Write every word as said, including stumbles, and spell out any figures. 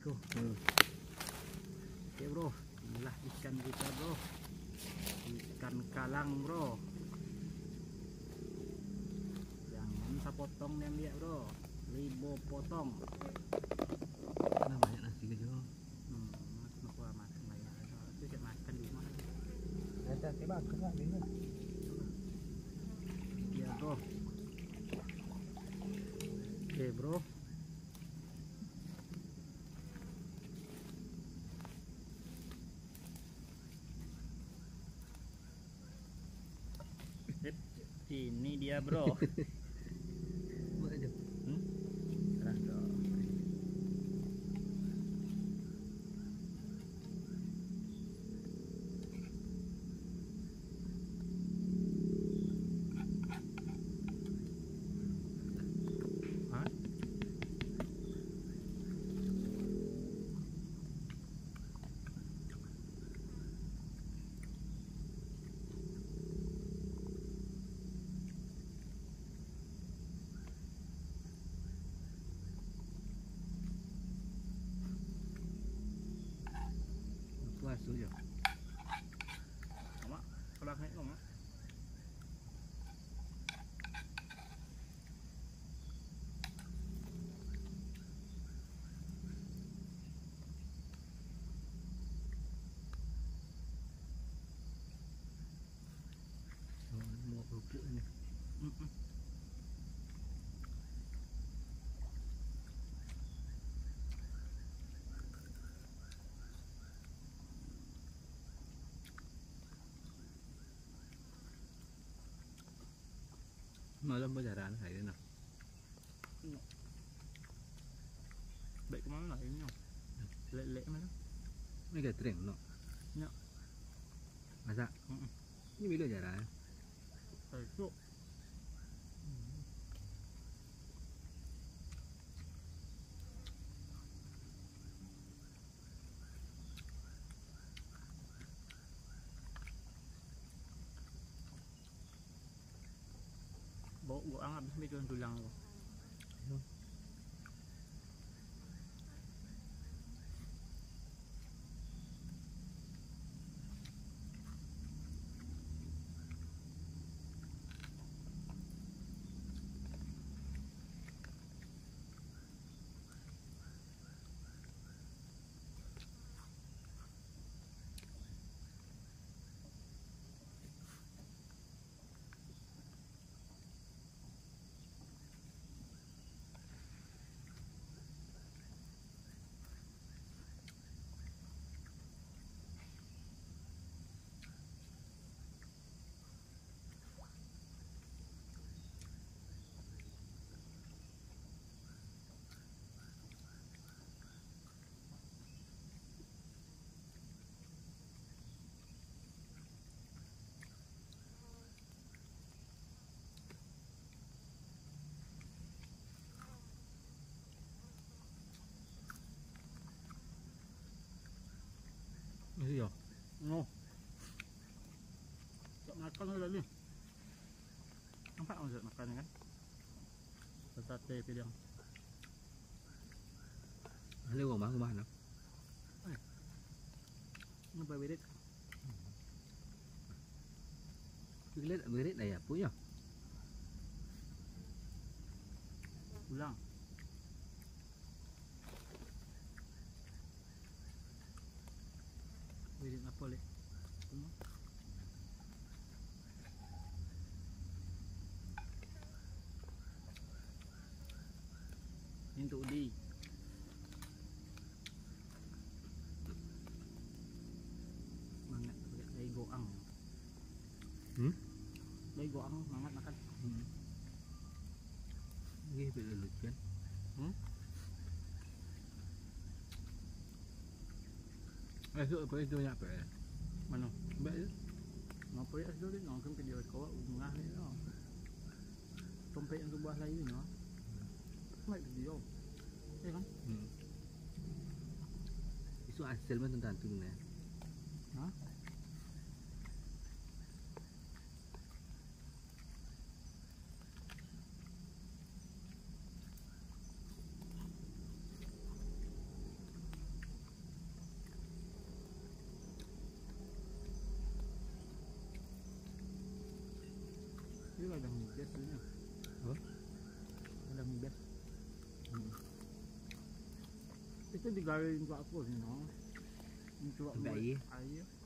Tuh. Hmm. Oke bro, inilah ikan kita bro, ikan kalang bro. Jangan sapotong yang dia bro, ribu potong. Karena banyak nasi gitu. Hmm, kenapa makan banyak? Itu saya makan di mana? Ada tiba kena dia. Ya bro. Oke bro. Ini dia bro. Buat aja. Hmm? Serah dong. Hah? Puas tu je. Mak, kalau naik kau mak. Mau kerupuk ni. Mm-mm. Malam berjalan hari ni nak. Baik ke mana lah ini? Lek-lek mana? Ni catering no. Ya. Masak. Mm-mm. Ni bila jalan? Esok. Bawa goang habis ni tulang tulang tu. Ni yo. No. Tak makan dah ni. Nampak tak Zat makan ni kan? Sate pidang. Ada rumah rumah nak. Ni berit. Berit berit dah ya punya. Ulang. Berit apa leh? Ini untuk di. Mangat pakai dari goang. Hmm? Dari goang mangat makan. Hmm. Ni bila lucu kan? Hmm? Esok apa itu banyak apa? Mana? Baik je. Ngapa ya sudah ni? Nongkrong video kau ngah ni lah. Dompet yang sebelah lain ni lah. Baik video. Ya kan? Hmm. Isu asal pun tentang tu ni. Ha? Itu ladang biasanya. Apa? Ladang bias. Hmm. Itu digaring ke apa sih no? Untuk Sampai buat air. air.